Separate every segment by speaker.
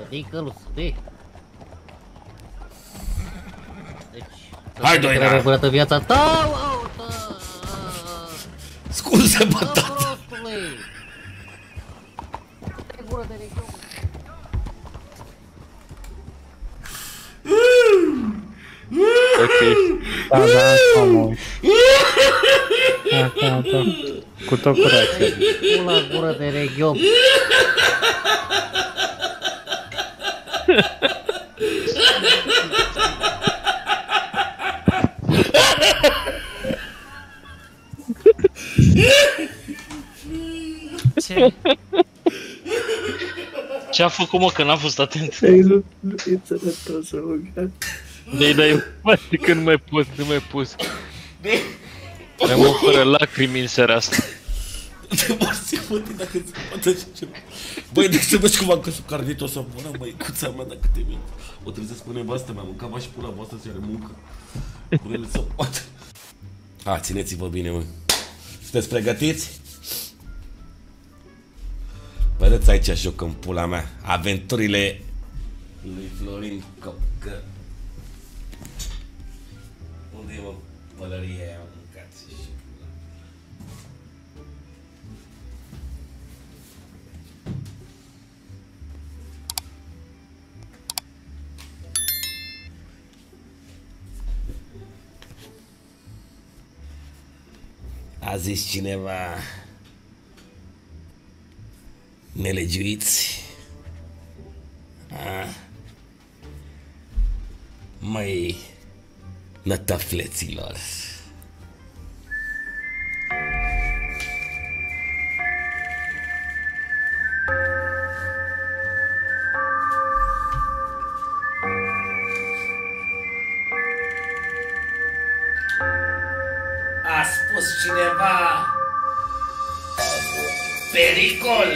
Speaker 1: Dă-i căluț, dă-i. Deci...
Speaker 2: Hai, Doina!
Speaker 1: Răbărată viața ta!
Speaker 2: Scuze, bă, tată!
Speaker 1: Prostule! Dă-i gură de regiune!
Speaker 3: Ok. Da, da, comod. Da. Cu tot curajul.
Speaker 1: Pula gură de regiune!
Speaker 4: Ce-a făcut, mă, că n-am fost atent?
Speaker 3: Nu e sănătos, mă.
Speaker 4: Dai, că nu mai poți. Mi-am fără lacrimi în seara asta.
Speaker 2: Te morți, mă, dacă se poate așa ceva. Băi, deci să vezi cum am căsut carnit, o să moră, măicuța mea, dacă te mint. O trebuie să spune nevastă mea, mâncam și pula voastră să are muncă. Curele să poată. Ha, țineți-vă bine, mă. Sunteți pregătiți? Vedeți aici jocăm pula mea. Aventurile lui Florin Copcă. Unde e, mă, pălăria aia, mâncați și pula. A zis cineva nelegiuiți. Măi, nătăfleților. A spus cineva pericol.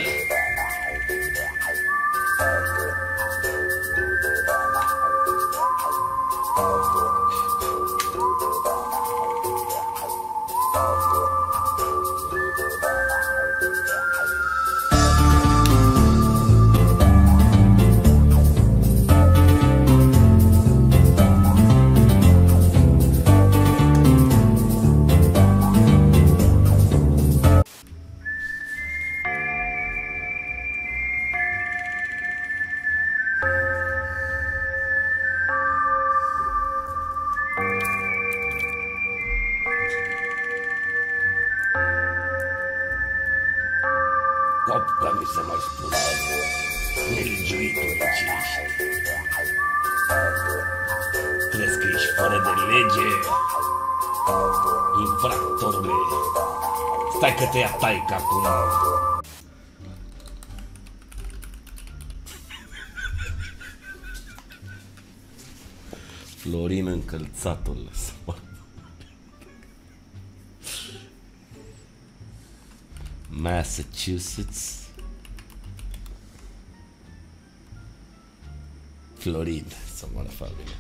Speaker 2: Copca mi se mai spune, nelegiuitule ce ești. Crezi că ești fără de lege? Infractorule, stai că te ia taica acum. Florin încălțatul. Massachusetts. Florin, să moară familia.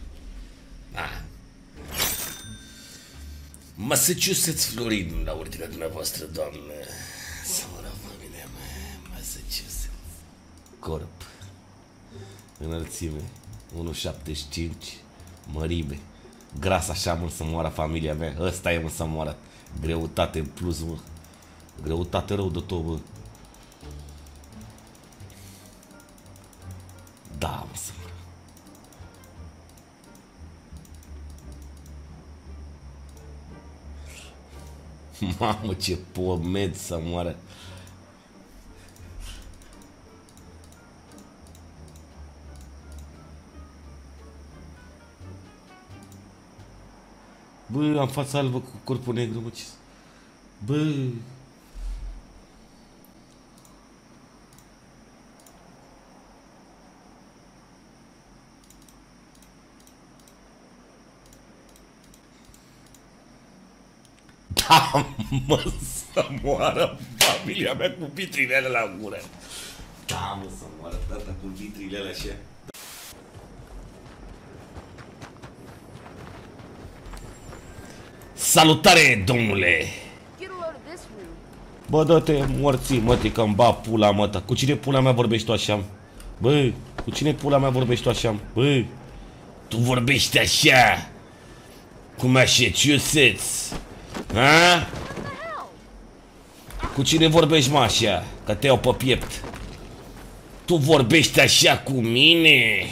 Speaker 2: Massachusetts, Florin, la ordinea dumneavoastră, doamnă. Să moară familia mea. Massachusetts. Corp. Înălțime 1,75. Mărime. Gras așa mult să moară familia mea. Ăsta e, mă, să moară. Greutate în plus, mă. Greutate rău de tot, bă. Da, mă, să moară. Mamă, ce pomed să moară. Bă, am fața albă cu corpul negru, mă, ce... Bă... Da, mă, să moară familia mea cu vitrile alea la gură. Da, mă, să moară tata cu vitrile alea așa. Salutare, domnule! Bă, dă-te morții, mătii, că-mi ba pula, măta. Cu cine pula mea vorbești tu așa? Bă, Cu cine pula mea vorbești tu așa? Bă, tu vorbești așa cu Massachusetts, ha? Cu cine vorbești, mă, așa? Că te iau pe piept. Tu vorbești așa cu mine?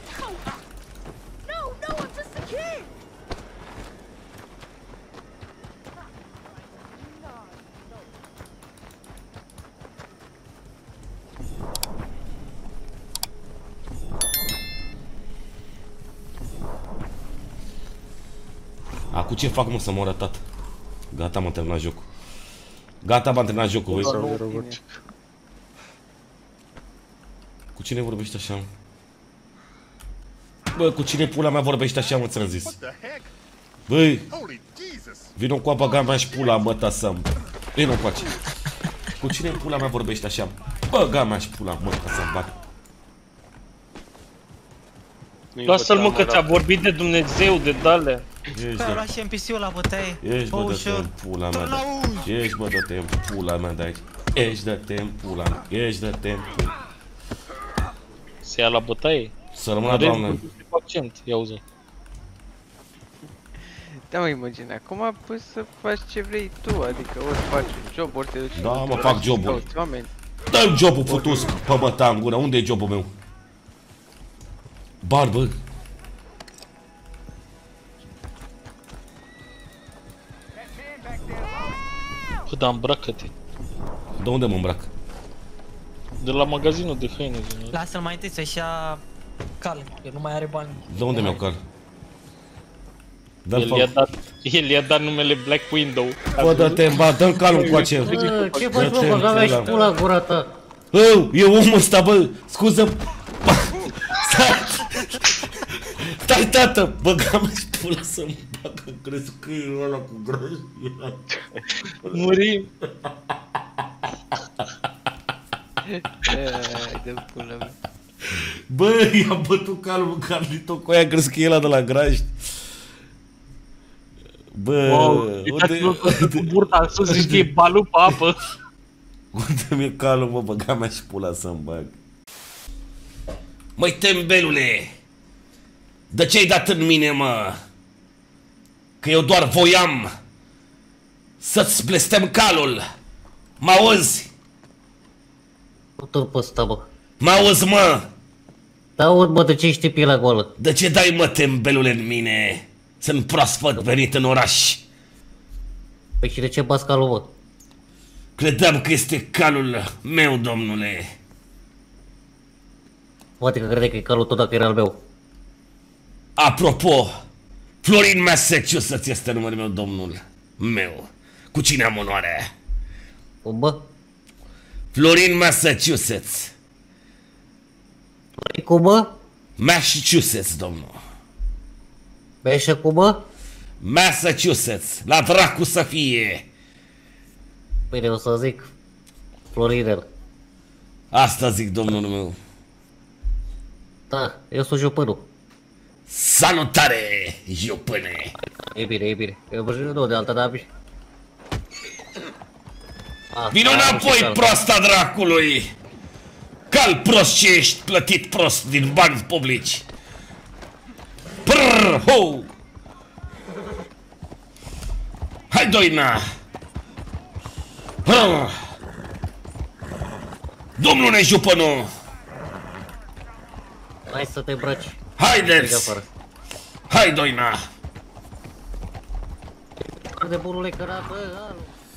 Speaker 2: Acum ce fac, mă, să mă arătat? Gata, m-am terminat jocul. Gata, m-am terminat jocul, vezi? Cu cine vorbești așa, mă? Bă, cu cine pula mea vorbești așa, mă, ți-am zis? Băi, vino cu apa mea și pula, mă, tasăm. Vino cu aceea. Cu cine pula mea vorbești așa? Bă, gamea și pula, mă, tasăm, bag.
Speaker 4: Lasă-l, mă, că ți-a vorbit de Dumnezeu, de dale.
Speaker 2: Ești,
Speaker 5: Păi, a luat și NPC-ul la bătaie.
Speaker 2: ești, bă, dă-te în pula mea de aici. Ești, bă, dă-te în pula mea de aici. Ești, dă-te în pula mea. Ești, dă-te în pula.
Speaker 4: Se ia la bătaie?
Speaker 2: Să rămână, doamne.
Speaker 4: Accent, ia auză.
Speaker 6: Da, mă, imagina, acum poți să faci ce vrei tu, adică ori faci un job, ori te duci...
Speaker 2: Da, mă, fac jobul.
Speaker 6: Oameni.
Speaker 2: Dă-mi jobul futus pe băta în gură. Unde e jobul meu? Barbă.
Speaker 4: Bă, dar îmbracă-te.
Speaker 2: De unde mă îmbrac?
Speaker 4: De la magazinul de haine.
Speaker 5: Lasă-l mai întâi să-și ia cal, că nu mai are bani.
Speaker 2: De unde mi-au cal?
Speaker 4: El i-a dat numele Black Window.
Speaker 2: Bă, dă-te în bă, dă-mi calul încoace.
Speaker 1: Bă, ce faci, mă, băga mea și pula în gura ta?
Speaker 2: E omul ăsta, bă, scuză. Stai, tată, băga-mă și pula să-mi bagă, crezi că e ăla cu grăj?
Speaker 4: Murim.
Speaker 6: De pula mea.
Speaker 2: Bă, i-a bătut calul Carlito cu aia, crezi că e ăla de la graj? Bă,
Speaker 4: Uitați-vă cu burta în sus și știe balul pe apă.
Speaker 2: unde mi-e calul, mă, băga mea și pula să-mi bag. Măi, tembelule, de ce-ai dat în mine, mă? Că eu doar voiam să-ți blestem calul. M-auzi?
Speaker 1: Nu-l pe ăsta, bă.
Speaker 2: M-auzi, mă?
Speaker 1: Da, mă, de ce ești pielea goală?
Speaker 2: De ce dai, mă, tembelule, în mine? Sunt proaspăt venit în oraș.
Speaker 1: Păi și de ce bați calul, bă?
Speaker 2: Credeam că este calul meu, domnule.
Speaker 1: Poate că crede că e calul tău dacă era al meu.
Speaker 2: Apropo, Florin Massachusetts este numele meu, domnul meu. Cu cine am onoarea?
Speaker 1: Cum, bă?
Speaker 2: Florin Massachusetts.
Speaker 1: Cum, bă?
Speaker 2: Massachusetts, domnul.
Speaker 1: Beșă cum, bă?
Speaker 2: Massachusetts. La dracu să fie.
Speaker 1: Bine, o să zic. Florinel.
Speaker 2: Asta zic, domnul meu.
Speaker 1: Da, eu sunt jupânul.
Speaker 2: Salutare, jupâne.
Speaker 1: E bine, e bine. Eu vă jur de alta, dar...
Speaker 2: Vino înapoi, proasta dracului. Cal prost ce ești plătit prost din bani publici. Prrr, ho! Hai, doina! Prrr. Domnule jupănu!
Speaker 1: Hai să te îmbraci.
Speaker 2: Haideți! Hai, doina!
Speaker 1: De bunule cărat, bă, alu.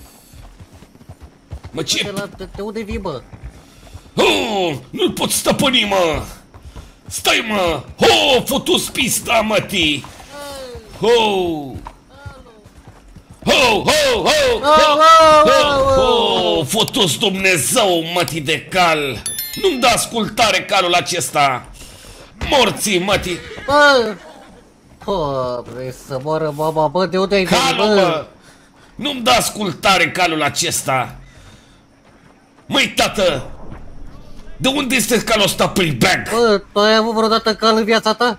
Speaker 2: Mă, ce...
Speaker 1: De unde vii, bă?
Speaker 2: Oh, nu-l pot stăpâni, mă! Stai, mă! Ho, futus pista, mătii! Ho! Ho, ho, ho! Ho, futus Dumnezeu, mătii de cal! Nu-mi da ascultare calul acesta! Morții, mătii!
Speaker 1: Bă! Bă, vrei să moară mama, bă, de unde ai venit,
Speaker 2: Calul,
Speaker 1: bă?
Speaker 2: mă! Nu-mi da ascultare calul acesta! Măi, tată! De unde este calul ăsta, Playback?
Speaker 1: Bă, tu ai avut vreodată cal în viața ta?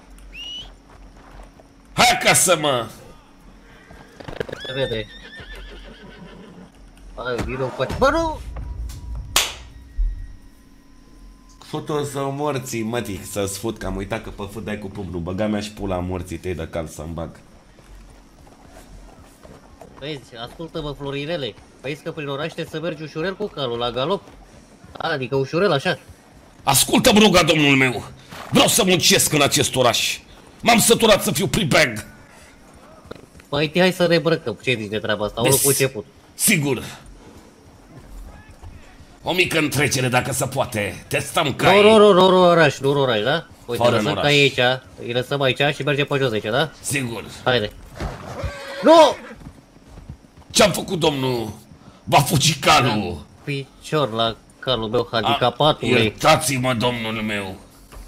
Speaker 2: Hai acasă, mă!
Speaker 1: Se vede. Hai, vină cu... Bă, nu!
Speaker 2: Fut-o să morții, mătii, să-ți fut, că am uitat că pe fut dai cu pumnul. Băga mea și pula morții tăi de cal să-mi bag.
Speaker 1: Vezi, ascultă-mă, Florinele. Vezi că prin oraș trebuie să mergi ușurel cu calul, la galop. Adică ușurel, așa.
Speaker 2: Ascultă-mă, ruga, domnul meu. Vreau să muncesc în acest oraș. M-am săturat să fiu pribag.
Speaker 1: Păi, hai să ne îmbrăcăm. Ce zici de treaba asta? Ori cu început.
Speaker 2: Sigur. O mică întrecere, dacă se poate. Testăm cai.
Speaker 1: Nu oraș, nu oraș, da? Uite,
Speaker 2: Fără
Speaker 1: lăsăm
Speaker 2: oraș.
Speaker 1: ca aici, îi lăsăm aici și mergem pe jos aici, da?
Speaker 2: Sigur.
Speaker 1: Haide. Nu!
Speaker 2: Ce-am făcut, domnul? Va fugi calul.
Speaker 1: Picior la calul meu handicapatului.
Speaker 2: Iertați-mă, domnul meu.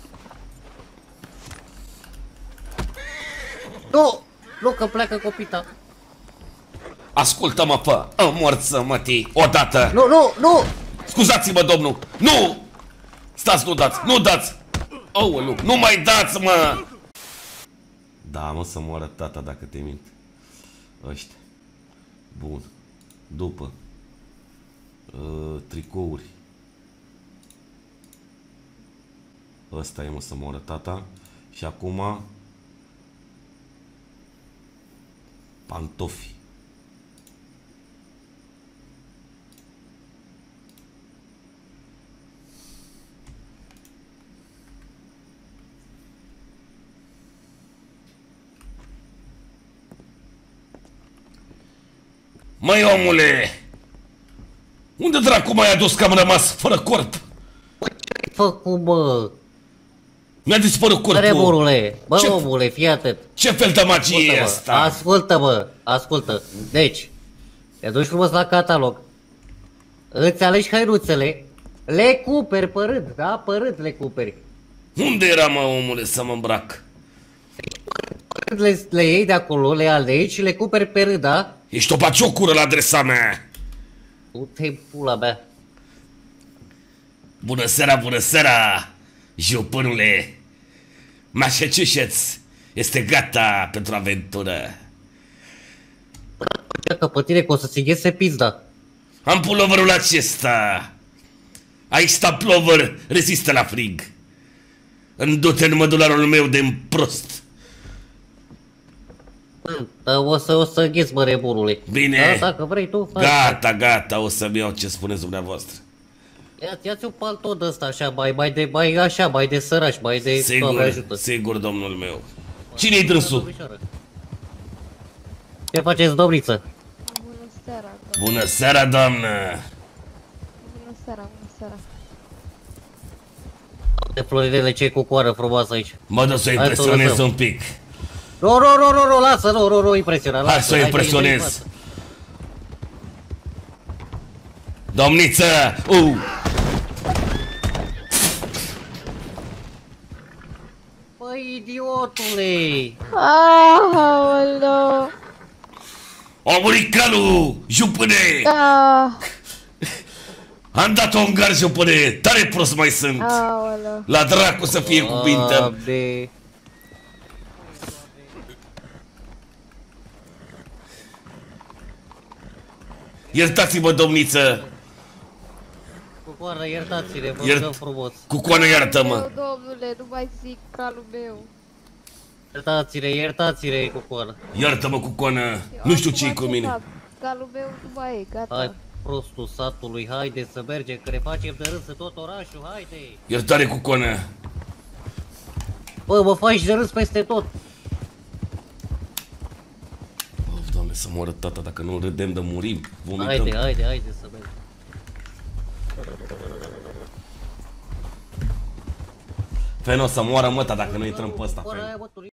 Speaker 1: Nu! Nu, că pleacă copita.
Speaker 2: Ascultă-mă, fă. Înmorță, mătii. Odată.
Speaker 1: Nu!
Speaker 2: Scuzați-mă, domnul. Nu! Stați, nu dați. Nu dați. Aoleu, nu mai dați, mă. Da, mă, să moară tata dacă te mint. Ăștia. Bun. După. Tricouri. Ăsta e, mă, să moară tata. Și acum pantofi. Măi, omule! Unde dracu m-ai adus că am rămas fără corp?
Speaker 1: Ce-ai făcut, bă?
Speaker 2: Mi-a dispărut corpul.
Speaker 1: Treburule, bă,
Speaker 2: Ce-
Speaker 1: omule, fii atent.
Speaker 2: Ce fel de magie e asta?
Speaker 1: Ascultă. Deci, te duci frumos la catalog. Îți alegi hainuțele. Le cumperi pe rând, da? Pe rând le cumperi.
Speaker 2: Unde era, mă, omule, să mă îmbrac?
Speaker 1: Pe rând le iei de acolo, le alegi și le cumperi pe rând, da?
Speaker 2: Ești o baciocură la adresa mea.
Speaker 1: Du-te-i pula mea.
Speaker 2: Bună seara, jupânule. Massachusetts este gata pentru aventură.
Speaker 1: Că pe tine că o să-ți iese pizda.
Speaker 2: Am puloverul acesta. Aici sta plover, rezistă la frig. Îndute în mădularul meu de prost.
Speaker 1: Dar o să îngheți, mă, nebunule.
Speaker 2: Bine.
Speaker 1: Da, dacă vrei tu, faci.
Speaker 2: Gata, o să-mi iau ce spuneți dumneavoastră.
Speaker 1: Ia-ți un palton ăsta așa, mai de săraș, mai de... Doamne ajută.
Speaker 2: Sigur, domnul meu. Cine-i dânsul?
Speaker 1: Domnișoară. Ce faceți, domniță?
Speaker 7: Bună seara,
Speaker 2: Bună seara, doamnă.
Speaker 7: bună seara.
Speaker 1: De Florinele, ce cu coară frumoasă aici.
Speaker 2: Mă dă să o
Speaker 1: Hai să o
Speaker 2: impresionez
Speaker 1: lăsăm.
Speaker 2: un pic.
Speaker 1: Nu, lasă, nu impresiona.
Speaker 2: Hai să o impresionez. Domniță!
Speaker 1: Băi, idiotule!
Speaker 7: Aoleu!
Speaker 2: A murit calul, jupâne! Am dat-o în gar, jupâne! Tare prost mai sunt!
Speaker 7: Aoleu!
Speaker 2: La dracu să fie cuvinte!
Speaker 1: Doamne.
Speaker 2: Iertați-mă, domniță!
Speaker 1: Cu coară, iertați-ne, vă
Speaker 2: Iert-
Speaker 1: rugăm frumos.
Speaker 2: Cucoană, iartă-mă!
Speaker 7: Domnule, nu mai zic calul meu.
Speaker 1: Iertați-ne, cu coară.
Speaker 2: Iartă-mă, Cucoană! Nu știu ce-i cu mine!
Speaker 7: Calul meu nu mai e, gata.
Speaker 1: Hai, prostul satului, haide să mergem, că ne facem de râs în tot orașul, haide!
Speaker 2: Iertare, Cucoană!
Speaker 1: Bă, mă faci de râs peste tot!
Speaker 2: Of, Doamne, să moară tata, dacă nu râdem de murim, vomităm.
Speaker 1: Haide să mergem.
Speaker 2: Feno, să moară măta dacă nu intrăm pe ăsta,
Speaker 1: Coară
Speaker 2: Feno.
Speaker 1: aia, bă, tu